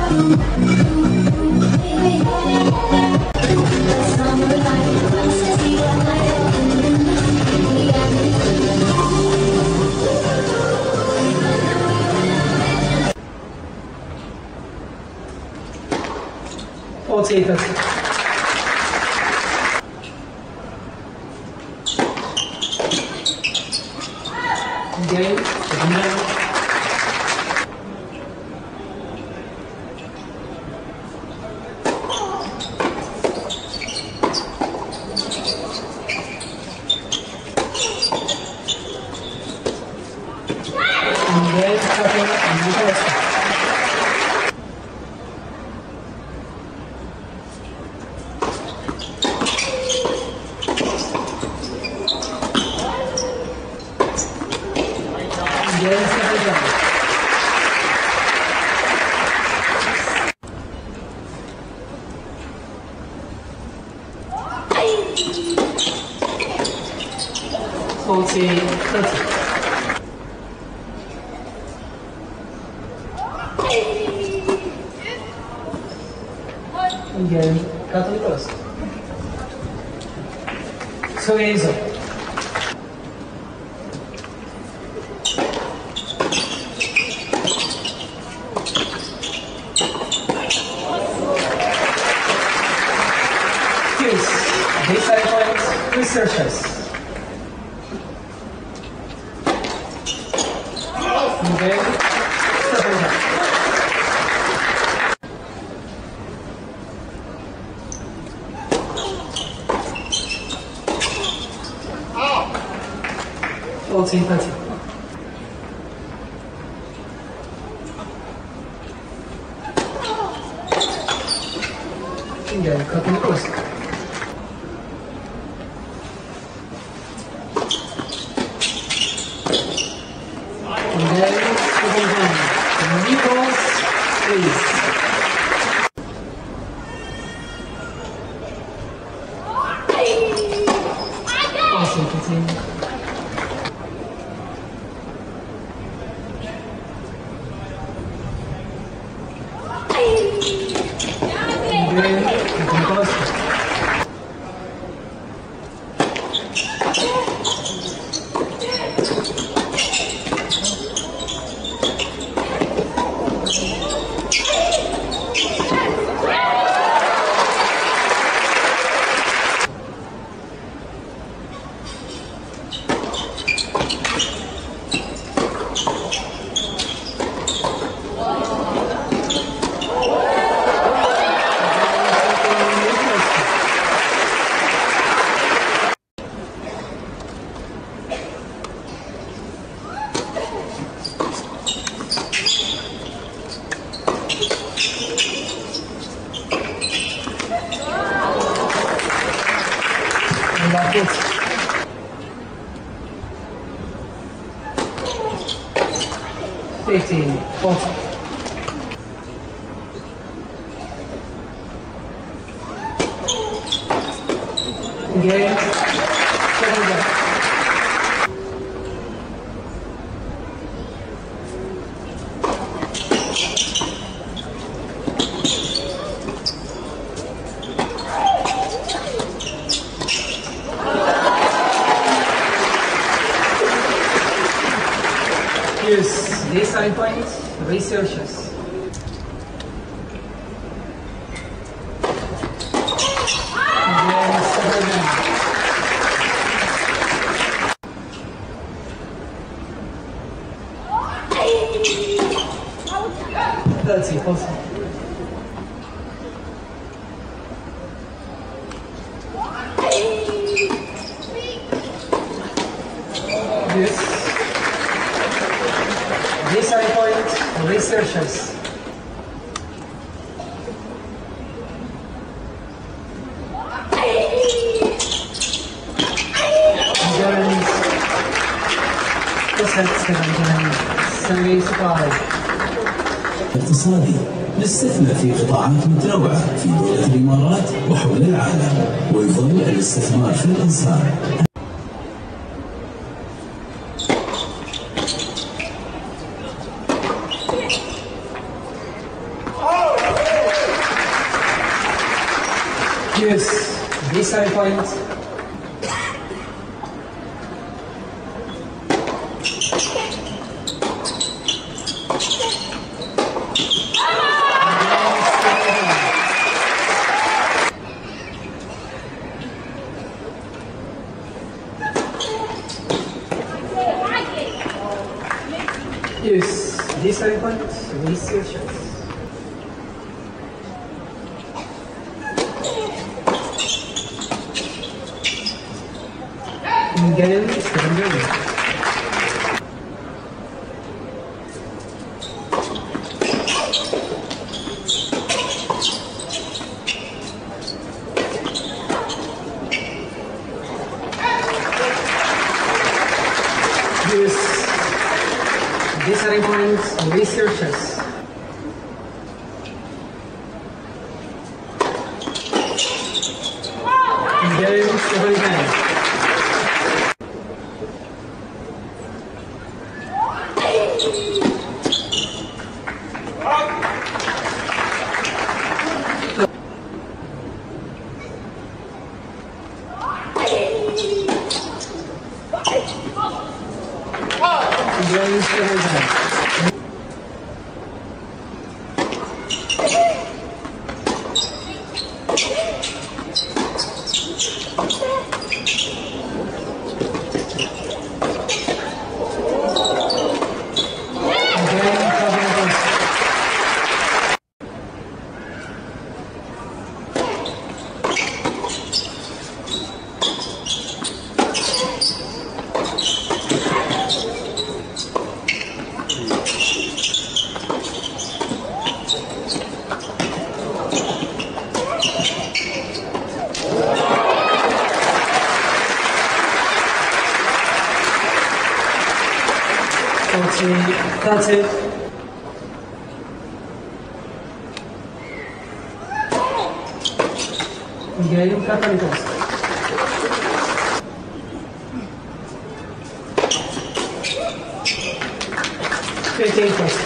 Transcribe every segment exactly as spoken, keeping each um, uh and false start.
forty-eight thirty. Game, forty thirty. Again, Kato Niculescu. Luisa. Kills. Baseline points, researchers. Okay. Stefani. fourteen thirty. Again, Kato Niculescu. And then, Nicholas, please. Awesome, continue. fifteen, forty. Game, second game. Here's baseline points, researchers. Again, second game. thirty, forty. This baseline point, researchers. اقتصادي للاستثمار في قطاعات متنوعة في دولة الإمارات وحول العالم، ويفضل الاستثمار في الأنصار. Oh! Use this side point. Use this side point, release your shots. Again, stand ready. Use this setting point, release your chest. Again, stand again. Again, stand again. That's it. Game Kato. fifteen first.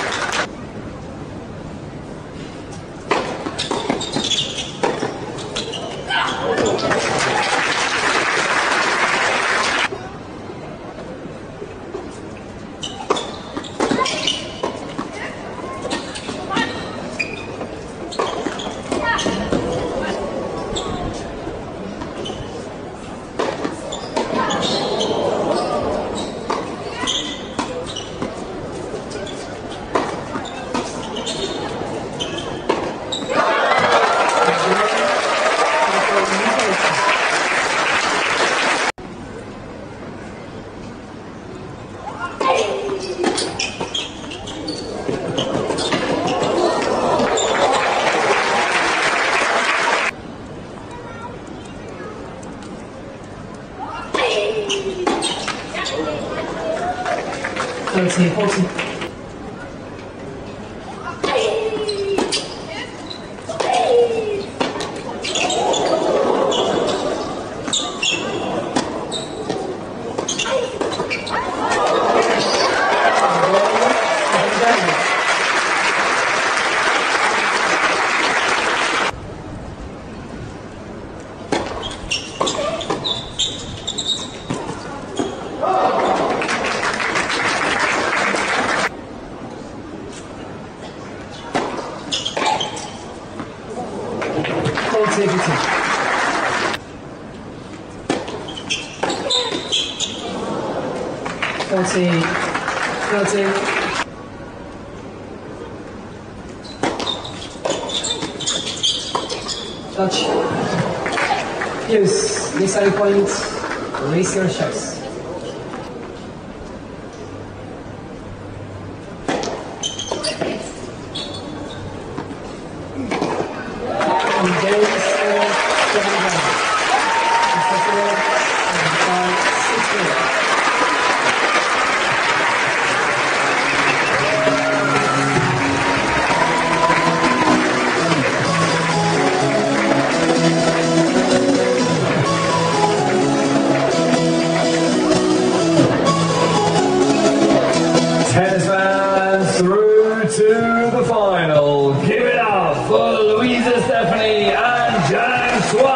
thirty, forty. forty, thirty. Touch. Use this side point, release your shots. Through to the final. Give it up for Luisa, Stefani and Zhang. Shuai.